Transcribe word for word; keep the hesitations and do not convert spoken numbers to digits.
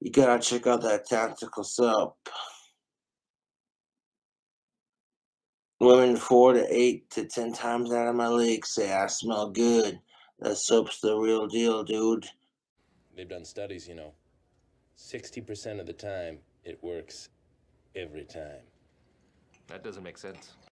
You gotta check out that tactical soap. Women four to eight to ten times out of my league say I smell good. That soap's the real deal, dude. They've done studies, you know. sixty percent of the time, it works every time. That doesn't make sense.